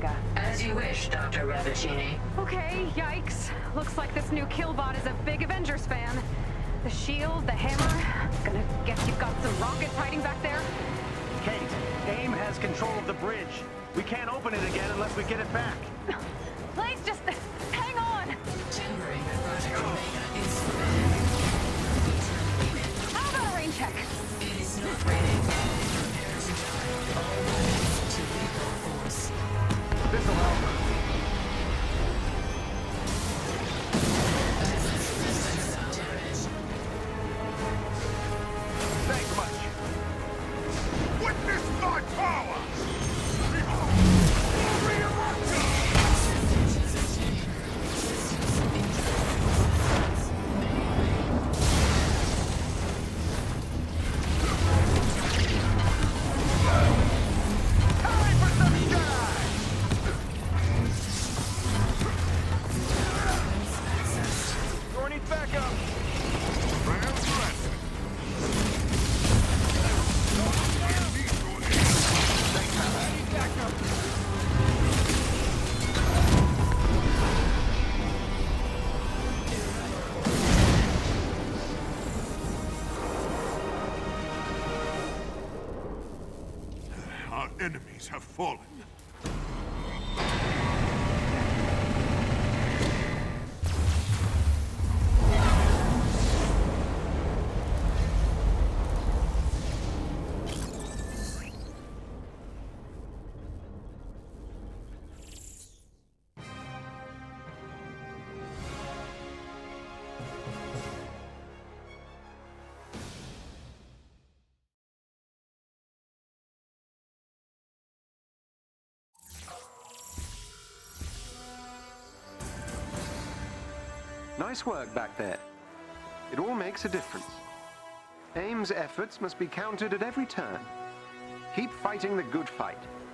Omega. As you wish, Dr. Ravicini. Okay, yikes. Looks like this new Killbot is a big Avengers fan. The shield, the hammer. Gonna guess you've got some rockets hiding back there? Kate, AIM has control of the bridge. We can't open it again unless we get it back. Please just hang on. Timbering Project Omega is How about a rain check? It is not ready. Prepare to die. All weapons to lethal force. This'll help. Thanks much. Witness my power! Behold! Warrior Raptor! Time for some shine! Thor needs backup. Our enemies have fallen. Nice work back there. It all makes a difference. AIM's efforts must be counted at every turn. Keep fighting the good fight.